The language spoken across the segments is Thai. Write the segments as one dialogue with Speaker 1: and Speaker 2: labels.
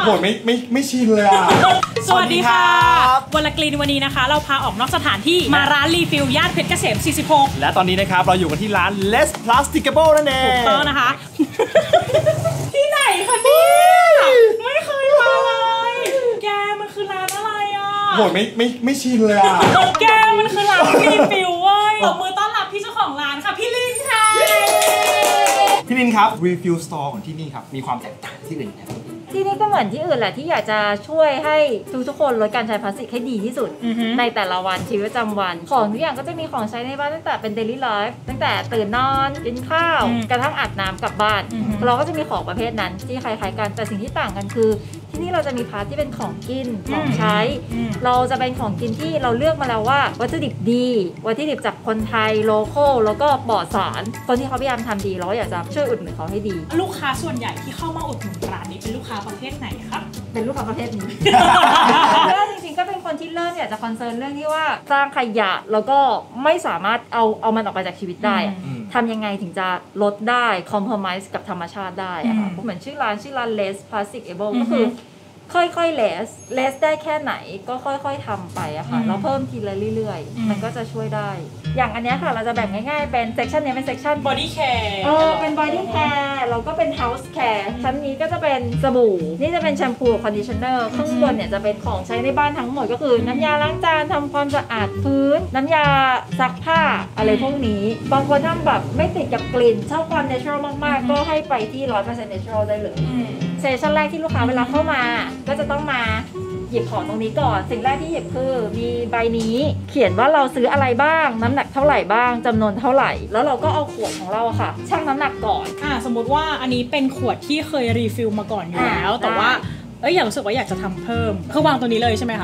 Speaker 1: หไม่ชินเลยอ่ะ
Speaker 2: สวัสดีค่ะวลกรีนวันนี้นะคะเราพาออกนอกสถานที่มาร้านรีฟิลย่านเพชรเกษม46
Speaker 1: และตอนนี้นะครับเราอยู่กันที่ร้าน Less Plasticable นั่นเอง
Speaker 2: ถูกต้องนะคะ ที่ไหนคะเนี่ยไม่เคยมาเลยแกมันคือร้านอะไรอ่ะ
Speaker 1: โหไม่ชินเลยอ่ะ
Speaker 2: แกมันคือร้านรีฟิลเว้ยตบมือต้อนรับพี่เจ้าของร้านค่ะพี่ลินค่ะ
Speaker 1: พี่ลินครับ Refill Store ของที่นี่ครับมีความแตกต่างที่อื่นไหม
Speaker 3: ที่นี่ก็เหมือนที่อื่นแหละที่อยากจะช่วยให้ทุกคนลดการใช้พลาสติกให้ดีที่สุดในแต่ละวันชีวิตประจำวันของทุกอย่างก็จะมีของใช้ในบ้านตั้งแต่เป็น daily life ตั้งแต่ตื่นนอนกินข้าวกระทั่งอาบน้ำกลับบ้านเราก็จะมีของประเภทนั้นที่คล้ายๆกันแต่สิ่งที่ต่างกันคือที่นี่เราจะมีพาร์ทที่เป็นของกินของใช้เราจะเป็นของกินที่เราเลือกมาแล้วว่าวัตถุดิบดีวัตถุดิบจากคนไทยโลคอลแล้วก็ปลอดสารคนที่เขาพยายามทำดีเราอยากจะช่วยอุดหนุนเขาให้ดี
Speaker 2: ลูกค้าส่วนใหญ่ที่เข้ามาอุดหนุนร้านนี้เป็นลูกค้าประเภทไหนครับ
Speaker 3: เป็นลูกค้าประเภทนี้ แล้วจริงๆก็เป็นคนที่เริ่มอยากจะคอนเซิร์นเรื่องที่ว่าสร้างขยะแล้วก็ไม่สามารถเอามันออกไปจากชีวิตได้ทำยังไงถึงจะลดได้คอมเพลมไพร์กับธรรมชาติได้อะค่ะเหมือนชื่อร้านLess Plasticable ก็คือค่อยๆ less ได้แค่ไหนก็ค่อยๆทำไปอะค่ะแล้วเพิ่มทีละเรื่อยๆมันก็จะช่วยได้อย่างอันนี้ค่ะเราจะแบ่งง่ายๆเป็นเซกชันนี้เป็นเซกชัน
Speaker 2: body care
Speaker 3: เป็น body care แล้วก็เป็น house care ชั้นนี้ก็จะเป็นสบู่นี่จะเป็นแชมพูคอนดิชเนอร์ข้างบนเนี่ยจะเป็นของใช้ในบ้านทั้งหมดก็คือน้ำยาล้างจานทำความสะอาดพื้นน้ำยาซักผ้าอะไรพวกนี้บางคนทำแบบไม่ติดกับกลิ่นชอบความ natural มากๆก็ให้ไปที่ 100% natural ได้เลยเซสชั่นแรกที่ลูกค้าเวลาเข้ามาก็จะต้องมาหยิบของตรงนี้ก่อนสิ่งแรกที่หยิบคือมีใบนี้เขียนว่าเราซื้ออะไรบ้างน้ำหนักเท่าไหร่บ้างจำนวนเท่าไหร่แล้วเราก็เอาขวดของเราค่ะชั่งน้ำหนักก่อน
Speaker 2: สมมุติว่าอันนี้เป็นขวดที่เคยรีฟิลมาก่อนอยู่แล้วแต่ว่าอยากรู้สึกว่าอยากจะทำเพิ่มคือวางตัวนี้เลยใช่ไหมคะ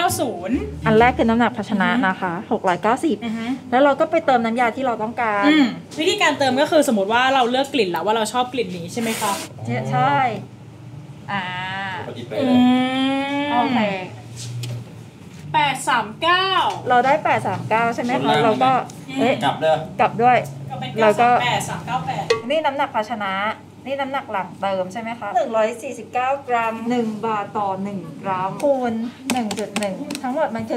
Speaker 2: 690
Speaker 3: อันแรกคือน้ำหนักภาชนะนะคะ690แล้วเราก็ไปเติมน้ำยาที่เราต้องการ
Speaker 2: วิธีการเติมก็คือสมมติว่าเราเลือกกลิ่นแล้วว่าเราชอบกลิ่นนี้ใช่ไหมคะ
Speaker 3: ใช่โอเค
Speaker 2: 839
Speaker 3: เราได้839ใช่ไหมคะเราก็กลับด้วย
Speaker 2: แล้วก็838
Speaker 3: นี่น้ำหนักภาชนะนี่น้ำหนักหลังเติมใช่ไหมคะ149 กรัม1 บาทต่อ1 กรัมคูณ 1.1 ทั้งหมดมันคือ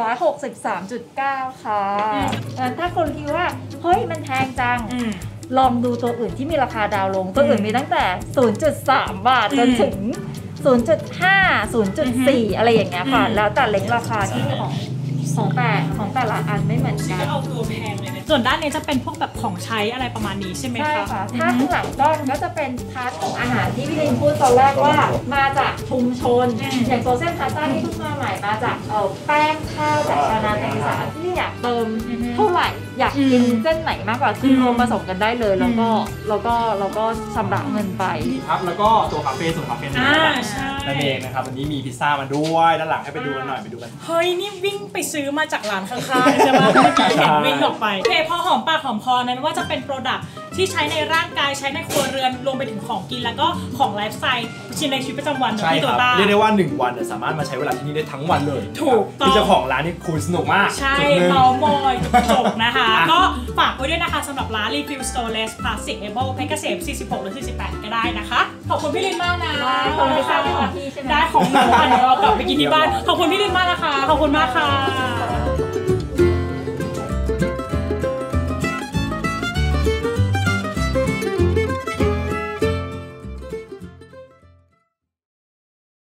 Speaker 3: 163.9 ค่ะถ้าคนคิดว่าเฮ้ยมันแพงจังลองดูตัวอื่นที่มีราคาดาวลงตัวอื่นมีตั้งแต่ 0.3 บาทจนถึง 0.5 0.4 อะไรอย่างเงี้ยค่ะแล้วแต่เล็งราคาที่ของแต่ละอันไม่เหมือนกัน
Speaker 2: เอาตัวแพงเลยนะส่วนด้านนี้จะเป็นพวกแบบของใช้อะไรประมาณนี้ใช่ไหมคะ
Speaker 3: ใช่ค่ะถ้าข้างหลังกล้องก็จะเป็นพาร์ทของอาหารที่พี่ลินพูดตอนแรกว่ามาจากชุมชนอย่างตัวเส้นพาสต้าที่เพิ่งมาใหม่มาจากแป้งข้าวจากชาวนาในอีสานที่อยากเติมเท่าไหร่อยากกินเส้นไหนมากกว่าคือรวมผสมกันได้เลยแล้วก็ชำระเงินไป
Speaker 1: ครับแล้วก็ตัวคาเฟ่ส่วนคาเฟ่นั่นเองนะครับวันนี้มีพิซซ่ามาด้วยด้านหลังให้ไปดูกันหน่อยไปดูกัน
Speaker 2: เฮ้ยนี่วิ่งไปซื้อมาจากร้านข้างๆใช่ไหมเมื่อกี้เห็นวิ่งออกไปโอเคพอหอมปากหอมคอนั้นว่าจะเป็นโปรดักต์ที่ใช้ในร่างกายใช้ในครัวเรือนรวมไปถึงของกินแล้วก็ของไลฟ์สไตล์ชิ้นในชีวิตประจำวัน
Speaker 1: ที่ตัวตาเรียกได้ว่า1 วันสามารถมาใช้เวลาที่นี่ได้ทั้งวันเลย
Speaker 2: ถูกต้อง
Speaker 1: ที่เจ้าของร้านนี่คุยสนุกมาก
Speaker 2: ใช่เมามอยจบนะคะก็ฝากไว้ด้วยนะคะสำหรับร้าน Refill Store Less Plasticable เพชรเกษม46หรือ48ก็ได้นะคะขอบคุณพี่ลินมากนะ
Speaker 3: ขอบคุณค่ะที่ของพี่ใช่ไหม
Speaker 2: ได้ของหนูค่ะเดี๋ยวเรากลับไปกินที่บ้านขอบคุณพี่ลินมากนะคะขอบคุณมากค่ะ